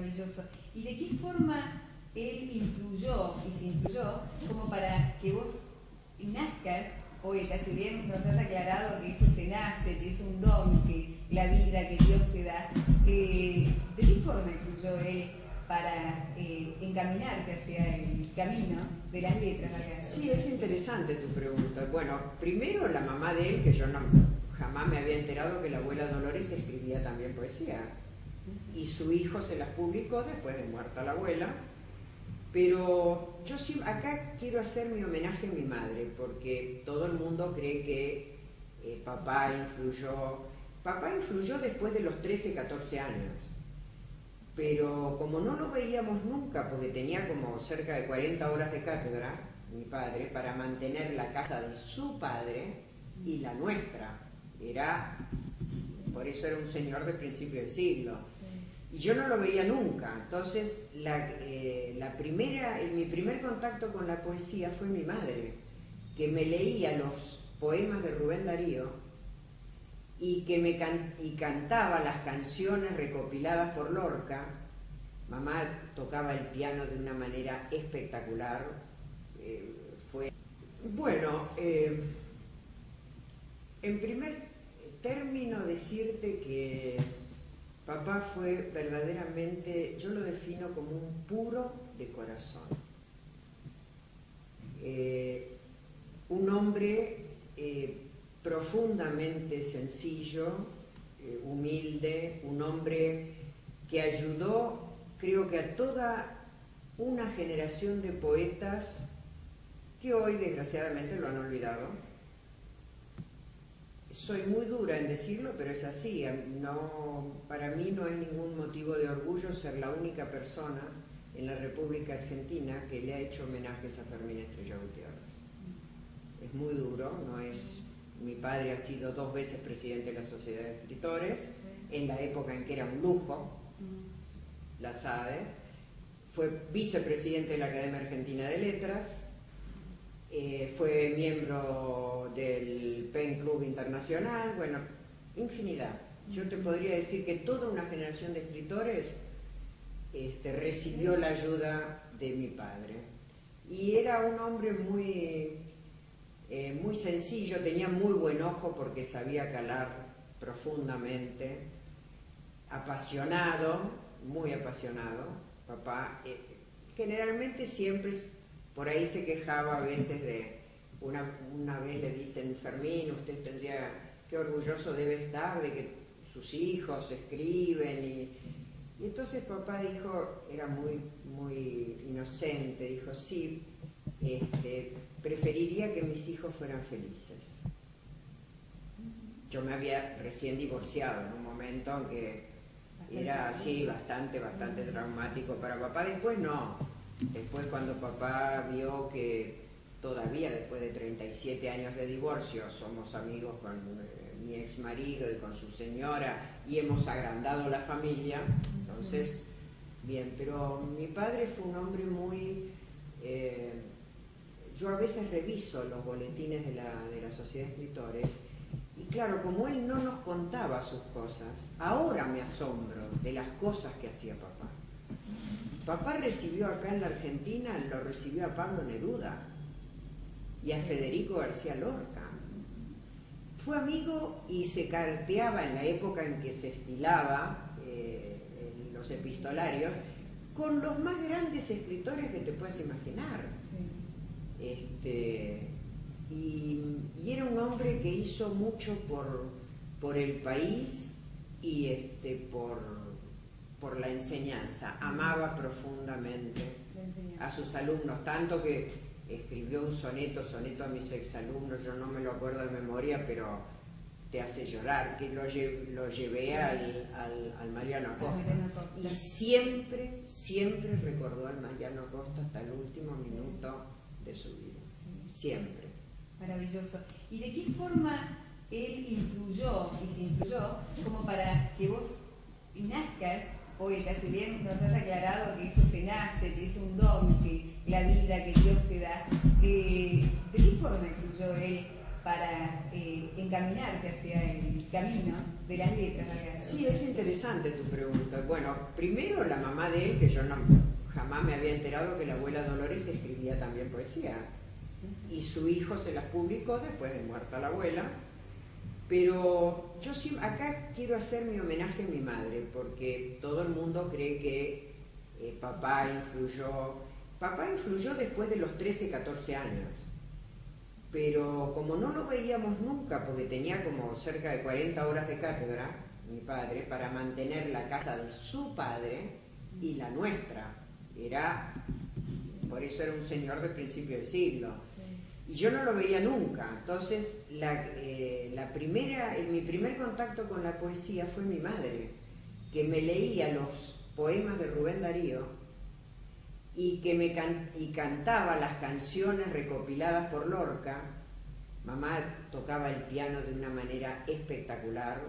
Maravilloso. ¿Y de qué forma él influyó y se influyó como para que vos nazcas poeta? Si bien nos has aclarado que eso se nace, que es un don, que la vida que Dios te da, ¿de qué forma influyó él para encaminarte hacia el camino de las letras? Sí, es interesante tu pregunta. Bueno, primero la mamá de él, que yo jamás me había enterado que la abuela Dolores escribía también poesía. Y su hijo se las publicó después de muerta la abuela. Pero yo sí, acá quiero hacer mi homenaje a mi madre, porque todo el mundo cree que papá influyó después de los 13, 14 años. Pero como no lo veíamos nunca, porque tenía como cerca de 40 horas de cátedra, mi padre, para mantener la casa de su padre y la nuestra. Por eso era un señor del principio del siglo. Y yo no lo veía nunca. Entonces, mi primer contacto con la poesía fue mi madre, que me leía los poemas de Rubén Darío y que cantaba las canciones recopiladas por Lorca. Mamá tocaba el piano de una manera espectacular. En primer término decirte que papá fue verdaderamente, yo lo defino como un puro de corazón. Un hombre profundamente sencillo, humilde, un hombre que ayudó, creo que a toda una generación de poetas que hoy desgraciadamente lo han olvidado. Soy muy dura en decirlo, pero es así. Para mí no hay ningún motivo de orgullo ser la única persona en la República Argentina que le ha hecho homenajes a Fermín Estrella Gutiérrez. Es muy duro, mi padre ha sido 2 veces presidente de la Sociedad de Escritores, en la época en que era un lujo, la SADE, fue vicepresidente de la Academia Argentina de Letras, fue miembro del Pen Club Internacional, bueno, infinidad. Yo te podría decir que toda una generación de escritores recibió la ayuda de mi padre. Y era un hombre muy sencillo, tenía muy buen ojo porque sabía calar profundamente, apasionado, muy apasionado. Papá generalmente siempre por ahí se quejaba a veces de, una vez le dicen, Fermín, usted tendría, qué orgulloso debe estar de que sus hijos escriben, y entonces papá dijo, era muy inocente, dijo, sí, preferiría que mis hijos fueran felices. Yo me había recién divorciado en un momento en que era así, bastante traumático para papá. Después no. Después cuando papá vio que todavía después de 37 años de divorcio somos amigos con mi ex marido y con su señora y hemos agrandado la familia, entonces, bien, pero mi padre fue un hombre muy... yo a veces reviso los boletines de la Sociedad de Escritores y claro, como él no nos contaba sus cosas, ahora me asombro de las cosas que hacía papá. Papá recibió acá en la Argentina, lo recibió a Pablo Neruda y a Federico García Lorca. Fue amigo y se carteaba en la época en que se estilaba los epistolarios con los más grandes escritores que te puedas imaginar. Sí. Y era un hombre que hizo mucho por el país y por la enseñanza. Amaba profundamente a sus alumnos, tanto que escribió un soneto a mis exalumnos, yo no me lo acuerdo de memoria, pero te hace llorar, que lo llevé al Mariano Acosta. Y siempre recordó al Mariano Acosta hasta el último minuto de su vida. Siempre. Maravilloso. ¿Y de qué forma él influyó y se influyó como para que vos nazcas poeta? Si bien nos has aclarado que eso se nace, que es un don, que la vida que Dios te da, ¿de qué forma influyó él para encaminarte hacia el camino de las letras. Sí, es interesante tu pregunta. Bueno, primero la mamá de él, que yo jamás me había enterado que la abuela Dolores escribía también poesía, y su hijo se las publicó después de muerta la abuela. Pero yo sí, acá quiero hacer mi homenaje a mi madre, porque todo el mundo cree que papá influyó después de los 13, 14 años. Pero como no lo veíamos nunca, porque tenía como cerca de 40 horas de cátedra, mi padre, para mantener la casa de su padre y la nuestra. Por eso era un señor del principio del siglo. Y yo no lo veía nunca. Entonces, mi primer contacto con la poesía fue mi madre, que me leía los poemas de Rubén Darío y que cantaba las canciones recopiladas por Lorca. Mamá tocaba el piano de una manera espectacular.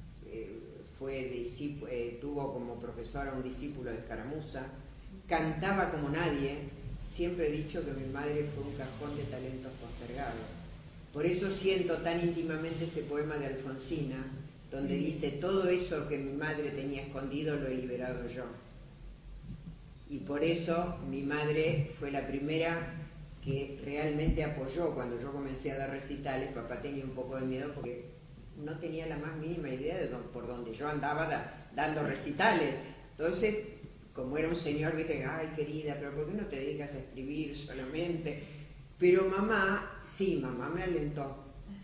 Tuvo como profesora un discípulo de Escaramuza. Cantaba como nadie. Siempre he dicho que mi madre fue un cajón de talentos postergados. Por eso siento tan íntimamente ese poema de Alfonsina, donde dice: todo eso que mi madre tenía escondido lo he liberado yo. Y por eso mi madre fue la primera que realmente apoyó cuando yo comencé a dar recitales. Papá tenía un poco de miedo porque no tenía la más mínima idea de por dónde yo andaba dando recitales. Entonces, como era un señor, viste, ay querida, pero ¿por qué no te dedicas a escribir solamente? Pero mamá me alentó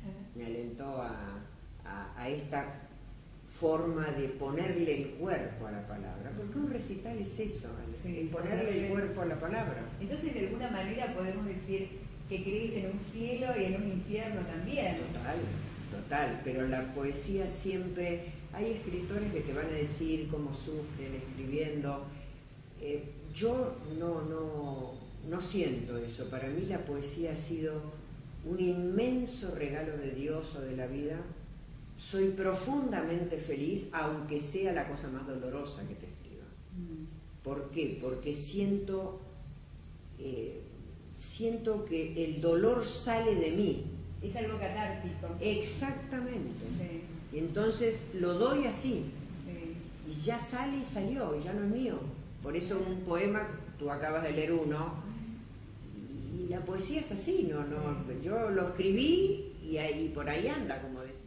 a esta forma de ponerle el cuerpo a la palabra, porque un recital es eso, ponerle el cuerpo a la palabra. Entonces, de alguna manera podemos decir que crees en un cielo y en un infierno también. Total, pero la poesía siempre, hay escritores que te van a decir cómo sufren escribiendo. Yo no siento eso. Para mí la poesía ha sido un inmenso regalo de Dios o de la vida. Soy profundamente feliz, aunque sea la cosa más dolorosa que te escriba. ¿Por qué? Porque siento que el dolor sale de mí. Es algo catártico. Exactamente. Sí. Entonces lo doy así. Sí. Y ya sale y salió, y ya no es mío. Por eso un poema, tú acabas de leer uno, y la poesía es así, yo lo escribí y por ahí anda, como decía.